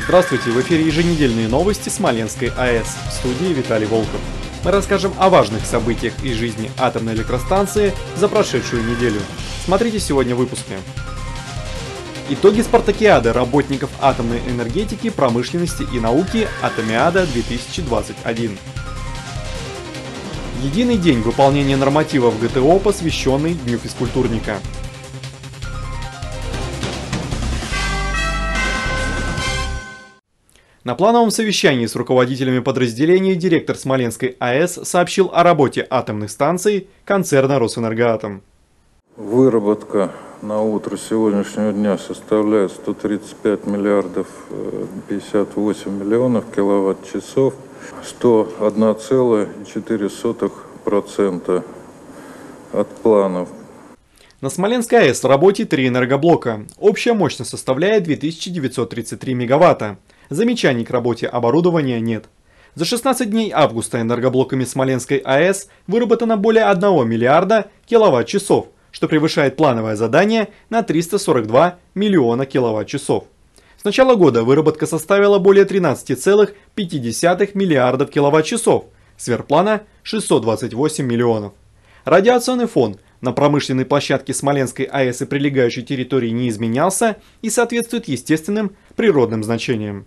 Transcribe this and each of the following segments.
Здравствуйте, в эфире еженедельные новости Смоленской АЭС. В студии Виталий Волков. Мы расскажем о важных событиях из жизни атомной электростанции за прошедшую неделю. Смотрите сегодня в выпуске. Итоги спартакиады работников атомной энергетики, промышленности и науки Атомиада 2021. Единый день выполнения нормативов ГТО, посвященный Дню физкультурника. На плановом совещании с руководителями подразделений директор Смоленской АЭС сообщил о работе атомных станций концерна «Росэнергоатом». Выработка на утро сегодняшнего дня составляет 135 миллиардов 58 миллионов киловатт-часов, 101,4% от планов. На Смоленской АЭС в работе 3 энергоблока. Общая мощность составляет 2933 мегаватта. Замечаний к работе оборудования нет. За 16 дней августа энергоблоками Смоленской АЭС выработано более 1 миллиарда киловатт-часов, что превышает плановое задание на 342 миллиона киловатт-часов. С начала года выработка составила более 13,5 миллиардов киловатт-часов, сверхплана 628 миллионов. Радиационный фон на промышленной площадке Смоленской АЭС и прилегающей территории не изменялся и соответствует естественным природным значениям.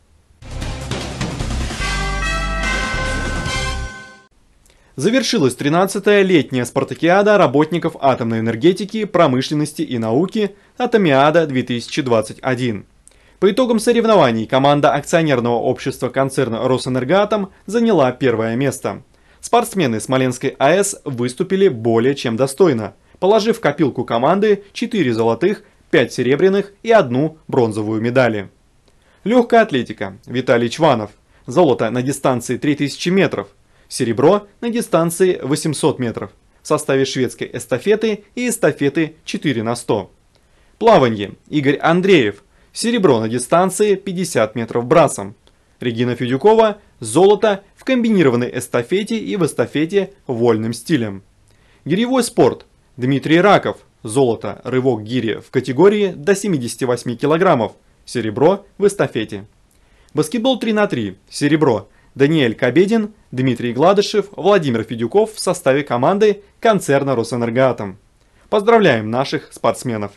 Завершилась 13-я летняя спартакиада работников атомной энергетики, промышленности и науки Атомиада 2021. По итогам соревнований команда акционерного общества концерна «Росэнергоатом» заняла первое место. Спортсмены Смоленской АЭС выступили более чем достойно, положив в копилку команды 4 золотых, 5 серебряных и 1 бронзовую медали. Легкая атлетика. Виталий Чванов. Золото на дистанции 3000 метров. Серебро на дистанции 800 метров в составе шведской эстафеты и эстафеты 4 на 100. Плаванье. Игорь Андреев. Серебро на дистанции 50 метров брасом. Регина Федюкова. Золото в комбинированной эстафете и в эстафете вольным стилем. Гиревой спорт. Дмитрий Раков. Золото, рывок гири в категории до 78 килограммов. Серебро в эстафете. Баскетбол 3 на 3. Серебро. Даниэль Кобедин, Дмитрий Гладышев, Владимир Федюков в составе команды концерна «Росэнергоатом». Поздравляем наших спортсменов!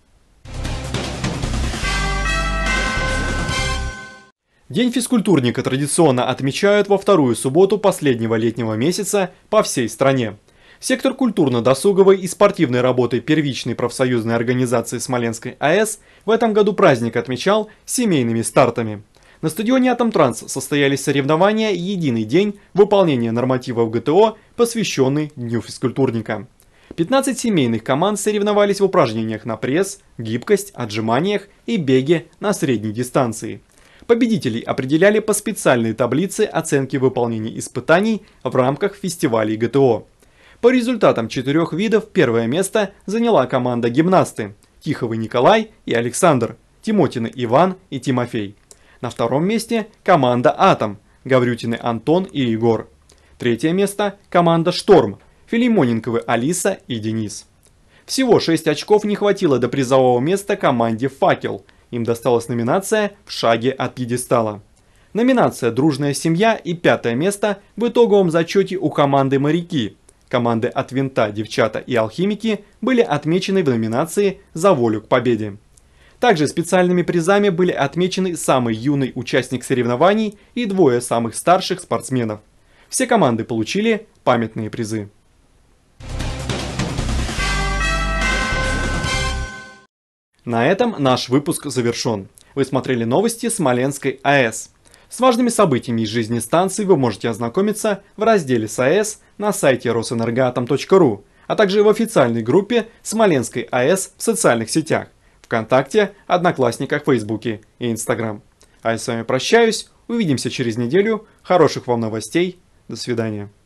День физкультурника традиционно отмечают во вторую субботу последнего летнего месяца по всей стране. Сектор культурно-досуговой и спортивной работы первичной профсоюзной организации Смоленской АЭС в этом году праздник отмечал семейными стартами. На стадионе «Атомтранс» состоялись соревнования «Единый день выполнения нормативов ГТО», посвященный Дню физкультурника. 15 семейных команд соревновались в упражнениях на пресс, гибкость, отжиманиях и беге на средней дистанции. Победителей определяли по специальной таблице оценки выполнения испытаний в рамках фестивалей ГТО. По результатам 4 видов первое место заняла команда «Гимнасты» Тиховый Николай и Александр, Тимотины Иван и Тимофей. На втором месте команда «Атом» Гаврютины Антон и Егор. Третье место команда «Шторм» Филимоненковы Алиса и Денис. Всего 6 очков не хватило до призового места команде «Факел». Им досталась номинация «В шаге от пьедестала». Номинация «Дружная семья» и 5-е место в итоговом зачете у команды «Моряки». Команды «От винта», «Девчата» и «Алхимики» были отмечены в номинации «За волю к победе». Также специальными призами были отмечены самый юный участник соревнований и 2 самых старших спортсменов. Все команды получили памятные призы. На этом наш выпуск завершен. Вы смотрели новости Смоленской АЭС. С важными событиями из жизни станции вы можете ознакомиться в разделе с АЭС на сайте rosenergoatom.ru, а также в официальной группе Смоленской АЭС в социальных сетях. ВКонтакте, Одноклассниках, Фейсбуке и Инстаграм. А я с вами прощаюсь. Увидимся через неделю. Хороших вам новостей. До свидания.